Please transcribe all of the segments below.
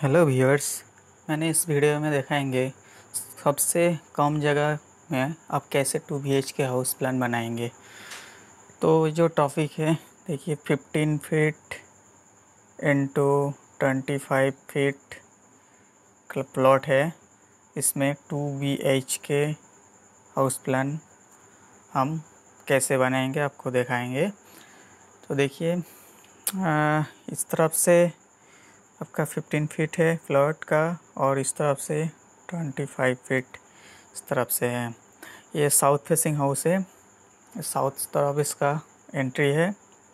Hello viewers. मैंने इस video में दिखाएंगे सबसे कम जगह में आप कैसे 2 BHK हाउस प्लान बनाएंगे। तो जो टॉपिक है देखिए 15 फीट इंटू 25 फीट का प्लॉट है। इसमें 2 BHK हाउस प्लान हम कैसे बनाएंगे आपको दिखाएंगे। तो देखिए इस तरफ से आपका 15 फीट है प्लॉट का और इस तरफ से 25 फीट इस तरफ से है। ये साउथ फेसिंग हाउस है, साउथ तरफ इसका एंट्री है।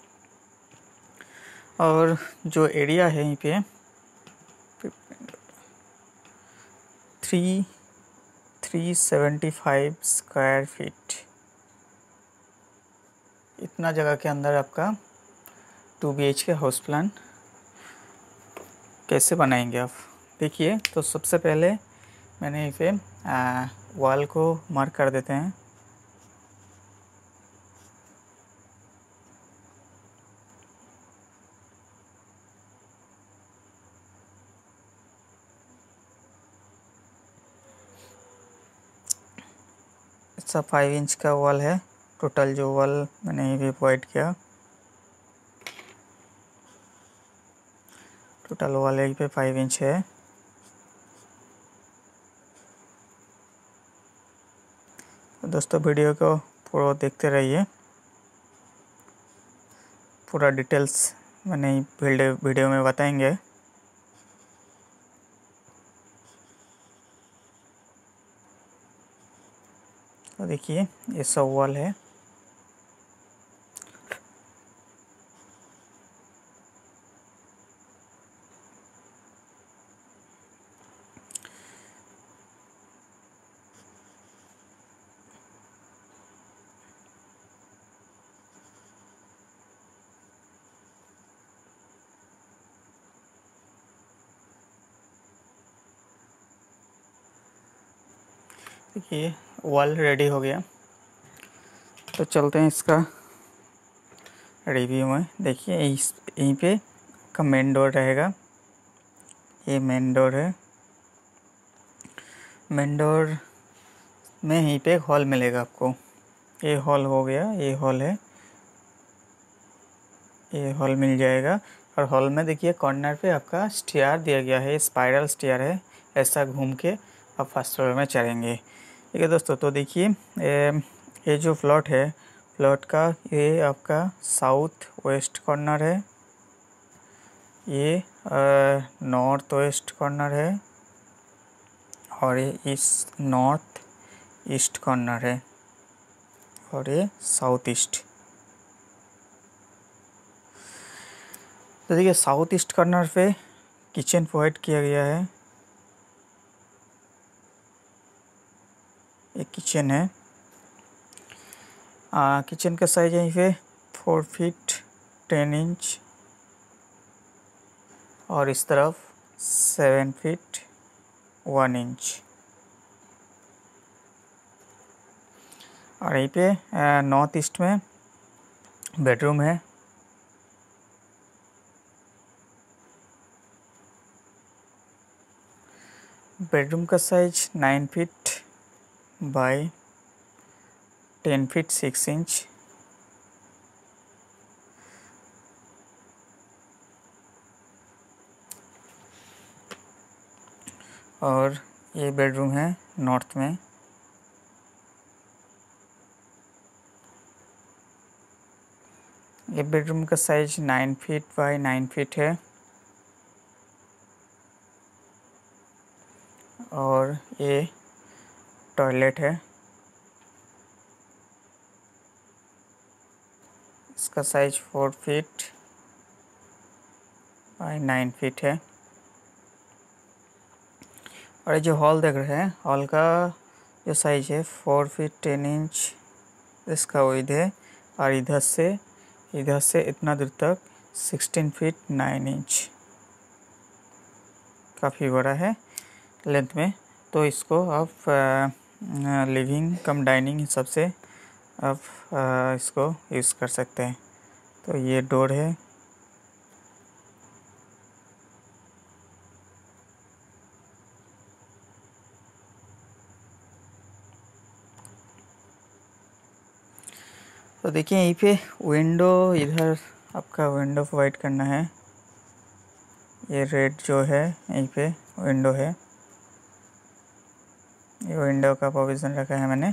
और जो एरिया है यहीं पे 375 स्क्वायर फीट, इतना जगह के अंदर आपका 2 BHK हाउस प्लान कैसे बनाएंगे आप देखिए। तो सबसे पहले मैंने यहीं पे वॉल को मार्क कर देते हैं। इसका 5 इंच का वॉल है। टोटल जो वॉल मैंने यहीं पे प्रोवाइड किया, टोटल वॉल यहीं पे 5 इंच है। तो दोस्तों वीडियो को पूरा देखते रहिए, पूरा डिटेल्स मैंने वीडियो में बताएंगे। तो देखिए ये सब वॉल है। देखिए वॉल रेडी हो गया। तो चलते हैं इसका रिव्यू में। देखिए यहीं पे का मेन डोर रहेगा। ये मेन डोर है। मेन डोर में यहीं पे एक हॉल मिलेगा आपको। ये हॉल हो गया, ये हॉल है, ये हॉल मिल जाएगा। और हॉल में देखिए कॉर्नर पे आपका स्टेयर दिया गया है, स्पाइरल स्टेयर है। ऐसा घूम के आप फर्स्ट फ्लोर में चढ़ेंगे। ठीक है दोस्तों। तो देखिए ये जो प्लॉट है, प्लॉट का ये आपका साउथ वेस्ट कॉर्नर है, ये नॉर्थ वेस्ट कॉर्नर है और ये ईस्ट नॉर्थ ईस्ट कॉर्नर है और ये साउथ ईस्ट। तो देखिए साउथ ईस्ट कॉर्नर पे किचन प्रोवाइड किया गया है। एक किचन है। किचन का साइज यहीं पे 4 फीट 10 इंच और इस तरफ 7 फीट 1 इंच। और यहीं पे नॉर्थ ईस्ट में बेडरूम है। बेडरूम का size 9 feet by 10 feet 6 inch. और ये बेडरूम है नॉर्थ में। ये बेडरूम का साइज 9 फीट बाय 9 फीट है। और ये टॉयलेट है। इसका साइज 4 फीट बाय 9 फीट है। और ये जो हॉल देख रहे हैं, हॉल का जो साइज है 4 फीट 10 इंच इसका विड्थ है। और इधर से इतना दूर तक 16 फीट 9 इंच, काफ़ी बड़ा है लेंथ में। तो इसको आप लिविंग कम डाइनिंग हिसाब से आप इसको यूज़ कर सकते हैं। तो ये डोर है। तो देखिए यहीं पे विंडो, इधर आपका विंडो प्रोवाइड करना है। ये रेड जो है यहीं पे विंडो है, ये विंडो का प्रोविज़न रखा है मैंने।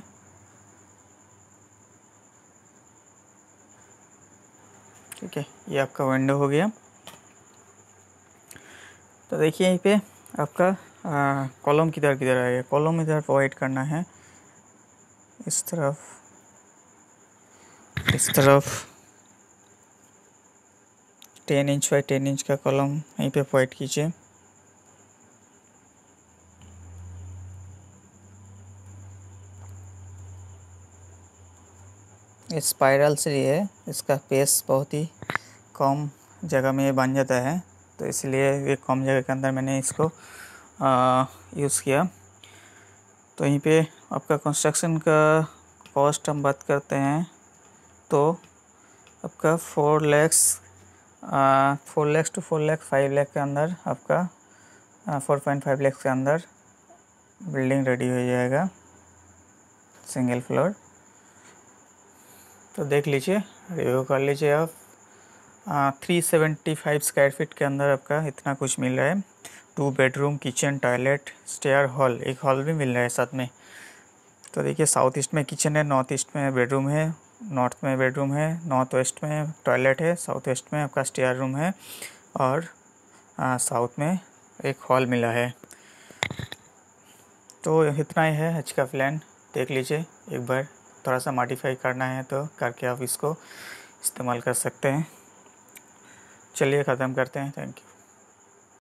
ठीक है, ये आपका विंडो हो गया। तो देखिए यहीं पे आपका कॉलम किधर किधर आएगा, कॉलम इधर प्रोवाइड करना है, इस तरफ, इस तरफ 10 इंच बाई 10 इंच का कॉलम यहीं पे प्रोवाइड कीजिए। ये स्पाइरल से है, इसका पेस बहुत ही कम जगह में बन जाता है, तो इसलिए ये कम जगह के अंदर मैंने इसको यूज़ किया। तो यहीं पे आपका कंस्ट्रक्शन का कॉस्ट हम बात करते हैं तो आपका 4 लाख टू 4 लाख 5 लाख के अंदर आपका 4.5 लाख के अंदर बिल्डिंग रेडी हो जाएगा, सिंगल फ्लोर। तो देख लीजिए, रिव्यू कर लीजिए आप। 375 स्क्वायर फीट के अंदर आपका इतना कुछ मिल रहा है। 2 bedroom, kitchen, toilet, stair, hall, एक हॉल भी मिल रहा है साथ में। तो देखिए साउथ ईस्ट में किचन है, नॉर्थ ईस्ट में बेडरूम है, नॉर्थ में बेडरूम है, नॉर्थ वेस्ट में टॉयलेट है, साउथ वेस्ट में आपका स्टेयर रूम है और साउथ में एक हॉल मिला है। तो इतना ही है आज का प्लान, देख लीजिए एक बार। थोड़ा सा मॉडिफाई करना है तो करके आप इसको इस्तेमाल कर सकते हैं। चलिए ख़त्म करते हैं, थैंक यू।